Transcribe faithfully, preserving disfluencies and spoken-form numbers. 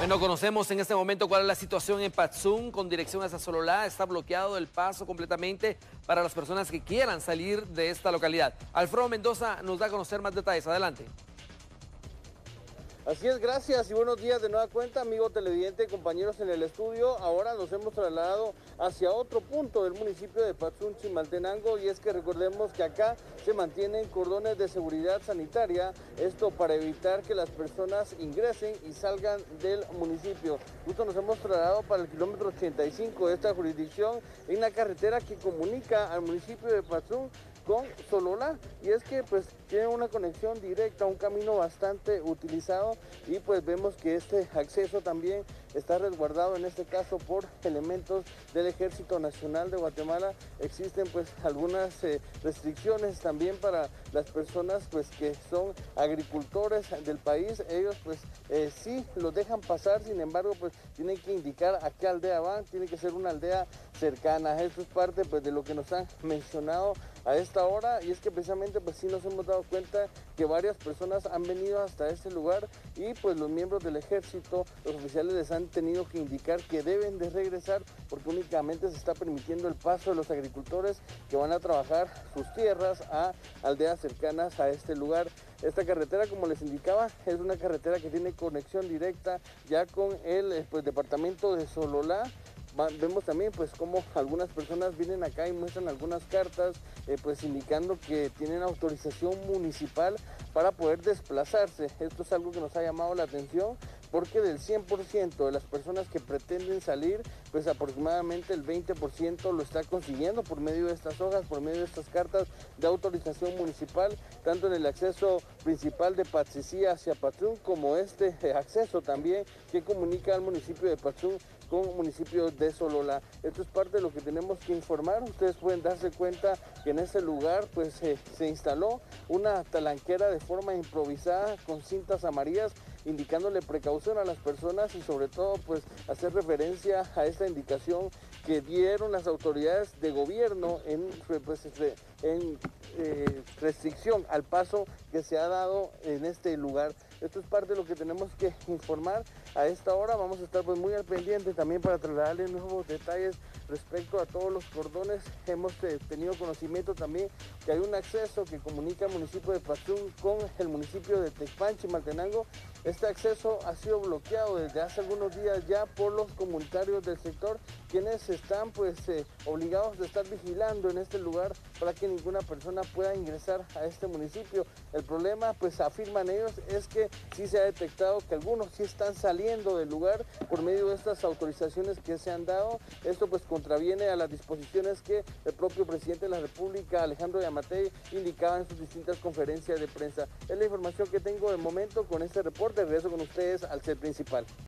Bueno, conocemos en este momento cuál es la situación en Patzún con dirección hacia Sololá. Está bloqueado el paso completamente para las personas que quieran salir de esta localidad. Alfredo Mendoza nos da a conocer más detalles. Adelante. Así es, gracias y buenos días de nueva cuenta, amigo televidente, compañeros en el estudio. Ahora nos hemos trasladado hacia otro punto del municipio de Patzún, Chimaltenango, y es que recordemos que acá se mantienen cordones de seguridad sanitaria, esto para evitar que las personas ingresen y salgan del municipio. Justo nos hemos trasladado para el kilómetro ochenta y cinco de esta jurisdicción, en la carretera que comunica al municipio de Patzún con Sololá, y es que pues tiene una conexión directa, un camino bastante utilizado, y pues vemos que este acceso también está resguardado en este caso por elementos del Ejército Nacional de Guatemala. Existen pues algunas eh, restricciones también para las personas pues que son agricultores del país. Ellos pues eh, sí los dejan pasar, sin embargo pues tienen que indicar a qué aldea van, tiene que ser una aldea cercana. Esto es parte pues de lo que nos han mencionado a esta hora, y es que precisamente pues sí nos hemos dado cuenta que varias personas han venido hasta este lugar, y pues los miembros del ejército, los oficiales, les han tenido que indicar que deben de regresar porque únicamente se está permitiendo el paso de los agricultores que van a trabajar sus tierras a aldeas cercanas a este lugar. Esta carretera, como les indicaba, es una carretera que tiene conexión directa ya con el pues, departamento de Sololá. Vemos también pues como algunas personas vienen acá y muestran algunas cartas eh, pues indicando que tienen autorización municipal para poder desplazarse. Esto es algo que nos ha llamado la atención, porque del cien por ciento de las personas que pretenden salir, pues aproximadamente el veinte por ciento lo está consiguiendo por medio de estas hojas, por medio de estas cartas de autorización municipal, tanto en el acceso principal de Patzicí hacia Patzún, como este eh, acceso también que comunica al municipio de Patzún con el municipio de Sololá. Esto es parte de lo que tenemos que informar. Ustedes pueden darse cuenta que en este lugar pues eh, se instaló una talanquera de forma improvisada con cintas amarillas, indicándole precaución a las personas, y sobre todo pues hacer referencia a esta indicación que dieron las autoridades de gobierno en, pues, en eh, restricción al paso que se ha dado en este lugar. Esto es parte de lo que tenemos que informar a esta hora. Vamos a estar pues muy al pendiente también para trasladarle nuevos detalles respecto a todos los cordones. Hemos eh, tenido conocimiento también que hay un acceso que comunica el municipio de Patzún con el municipio de Tecpan, Chimaltenango. Este acceso ha sido bloqueado desde hace algunos días ya por los comunitarios del sector, quienes están pues eh, obligados de estar vigilando en este lugar para que ninguna persona pueda ingresar a este municipio. El problema, pues afirman ellos, es que sí se ha detectado que algunos sí están saliendo del lugar por medio de estas autorizaciones que se han dado. Esto pues contraviene a las disposiciones que el propio presidente de la República, Alejandro Yamatei, indicaba en sus distintas conferencias de prensa. Es la información que tengo de momento con este reporte. Regreso con ustedes al set principal.